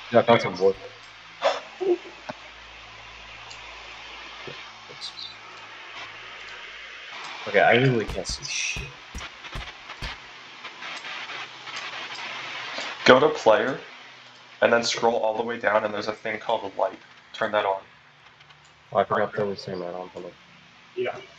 Yeah, I found some wood. Okay, I literally can't see shit. Go to player, and then scroll all the way down, and there's a thing called a light. Turn that on. Oh, I forgot there was same right on. Hold on. Yeah.